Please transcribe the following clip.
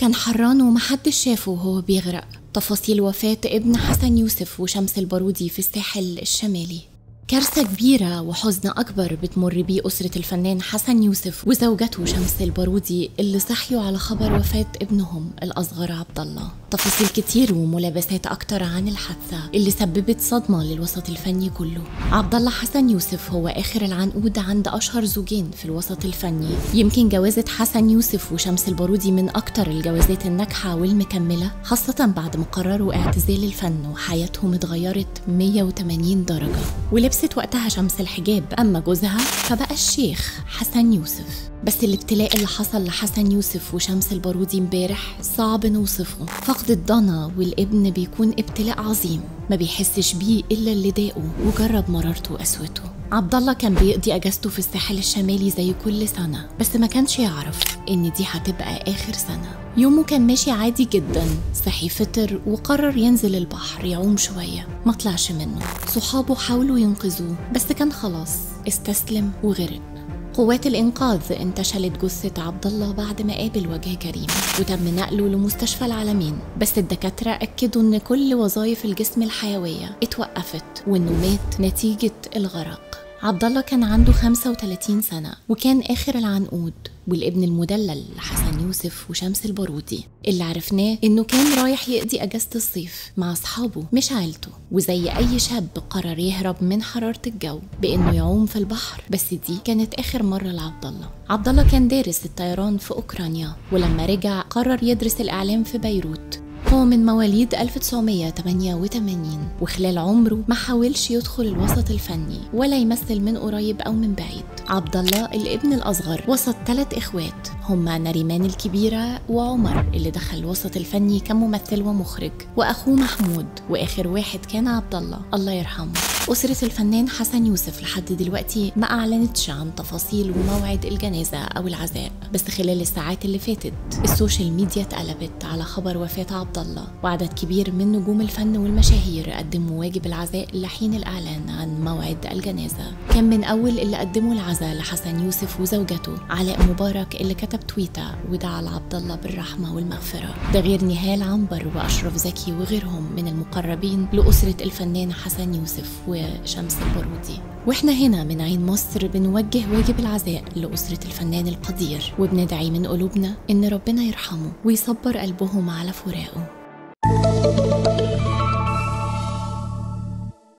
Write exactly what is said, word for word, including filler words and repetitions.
كان حران ومحدش شافه وهو بيغرق. تفاصيل وفاة ابن حسن يوسف وشمس البارودي في الساحل الشمالي. كارثة كبيرة وحزن أكبر بتمر بيه أسرة الفنان حسن يوسف وزوجته شمس البارودي اللي صحيوا على خبر وفاة ابنهم الأصغر عبد الله. تفاصيل كتير وملابسات أكتر عن الحادثة اللي سببت صدمة للوسط الفني كله. عبد الله حسن يوسف هو آخر العنقود عند أشهر زوجين في الوسط الفني. يمكن جوازة حسن يوسف وشمس البارودي من أكتر الجوازات الناجحة والمكملة، خاصة بعد ما قرروا اعتزال الفن وحياتهم اتغيرت مية وتمانين درجة. ولبست وقتها شمس الحجاب، أما جوزها فبقى الشيخ حسن يوسف. بس الابتلاء اللي حصل لحسن يوسف وشمس البارودي امبارح صعب نوصفه. فقد الضنا والابن بيكون ابتلاء عظيم ما بيحسش بيه إلا اللي داقه وجرب مرارته وقسوته. عبد الله كان بيقضي اجازته في الساحل الشمالي زي كل سنة، بس ما كانش يعرف ان دي هتبقى آخر سنة. يومه كان ماشي عادي جدا، صحي فطر وقرر ينزل البحر يعوم شوية، ما طلعش منه. صحابه حاولوا ينقذوه بس كان خلاص استسلم وغرق. قوات الإنقاذ انتشلت جثة عبد الله بعد ما قابل وجه كريم وتم نقله لمستشفى العالمين، بس الدكاترة أكدوا إن كل وظائف الجسم الحيوية اتوقفت وإنه مات نتيجة الغرق. عبد الله كان عنده خمسة وتلاتين سنة وكان آخر العنقود والابن المدلل لحسن يوسف وشمس البارودي، اللي عرفناه إنه كان رايح يقضي أجازة الصيف مع أصحابه مش عيلته، وزي أي شاب قرر يهرب من حرارة الجو بإنه يعوم في البحر، بس دي كانت آخر مرة لعبد الله. عبد الله كان دارس الطيران في أوكرانيا، ولما رجع قرر يدرس الإعلام في بيروت. هو من مواليد ألف وتسعمية تمانية وتمانين، وخلال عمره ما حاولش يدخل الوسط الفني ولا يمثل من قريب أو من بعيد. عبد الله الابن الأصغر وسط ثلاث إخوات، هما نريمان الكبيرة وعمر اللي دخل الوسط الفني كممثل ومخرج، وأخوه محمود، وآخر واحد كان عبد الله الله يرحمه. أسرة الفنان حسن يوسف لحد دلوقتي ما أعلنتش عن تفاصيل وموعد الجنازة أو العزاء، بس خلال الساعات اللي فاتت السوشيال ميديا اتقلبت على خبر وفاة عبد الله، وعدد كبير من نجوم الفن والمشاهير قدموا واجب العزاء لحين الإعلان عن موعد الجنازة. كان من أول اللي قدموا العزاء لحسن يوسف وزوجته علاء مبارك اللي كتب تويتة ودعا لعبد الله بالرحمة والمغفرة، ده غير نهال عنبر وأشرف زكي وغيرهم من المقربين لأسرة الفنان حسن يوسف وشمس البارودي. واحنا هنا من عين مصر بنوجه واجب العزاء لأسرة الفنان القدير، وبندعي من قلوبنا إن ربنا يرحمه ويصبر قلبهم على فراقه.